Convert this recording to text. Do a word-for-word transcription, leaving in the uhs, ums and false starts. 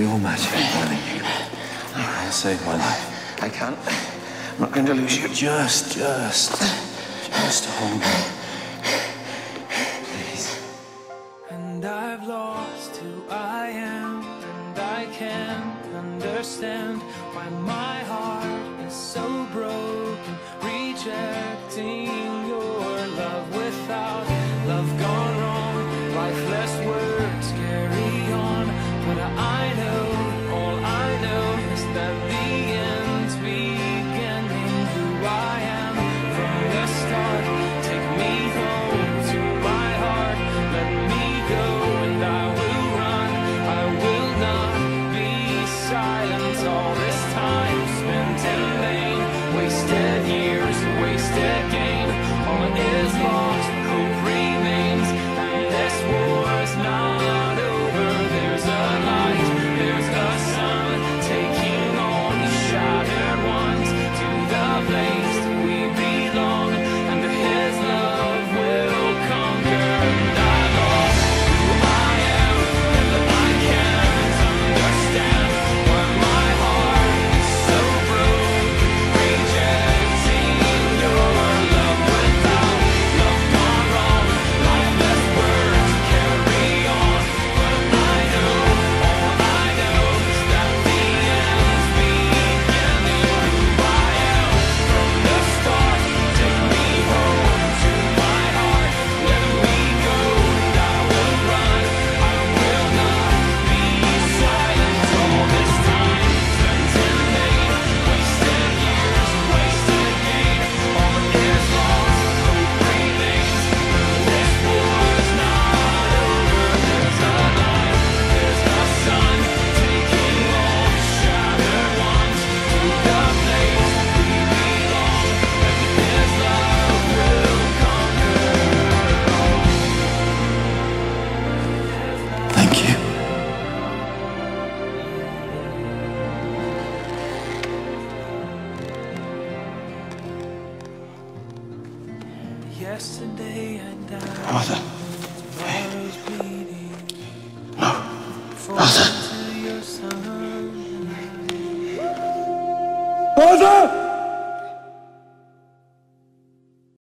your magic, Merlin. I'll save my life. I can't. I'm not going to lose you. Just, just, just hold me. Please. And I've lost who I am, and I can't understand why my heart is so broken, rejecting your love without love gone wrong. Lifeless words carry on, but I know, all I know is that the end's beginning. Who I am from the start, take me home to my heart, let me go and I will run. I will not be silent. All this time spent in vain, wasted years, wasted gain. All is lost, hope remains, and this war's not over. There's a light, there's a sun, taking all the shattered ones to the place that we belong, and his love will conquer. And I lost who I am, and I can't understand why my heart is so broken, rejecting your love without love gone wrong. Lifeless words carry on, but I know, all I know is that the end's beginning. Who I am from the start, take me home to my heart, let me go and I will run. I will not be silent. All this time spent in vain, wasted years, wasted gain. All is lost, hope remains, and this war's not over. There's a light, there's a sun, taking all the shattered ones to the place we belong, and his love will conquer. Thank you. Yesterday I died. Arthur. Tomorrow's bleeding. No. Arthur.